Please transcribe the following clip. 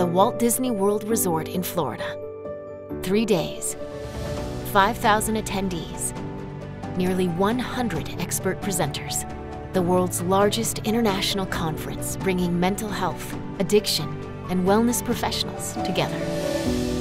Walt Disney World Resort in Florida. 3 days, 5,000 attendees, nearly 100 expert presenters. The world's largest international conference bringing mental health, addiction, and wellness professionals together.